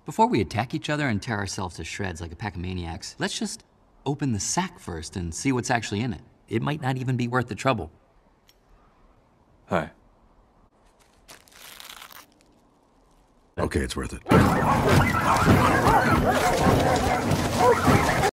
Before we attack each other and tear ourselves to shreds like a pack of maniacs, let's just open the sack first and see what's actually in it. It might not even be worth the trouble. Hi. Okay, it's worth it.